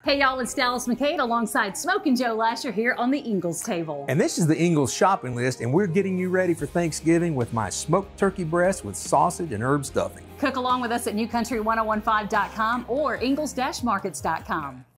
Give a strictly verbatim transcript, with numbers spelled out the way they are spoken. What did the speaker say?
Hey y'all, it's Dallas McCade alongside Smokin' Joe Lasher here on the Ingles table. And this is the Ingles shopping list, and we're getting you ready for Thanksgiving with my smoked turkey breast with sausage and herb stuffing. Cook along with us at new country ten fifteen dot com or ingles dash markets dot com.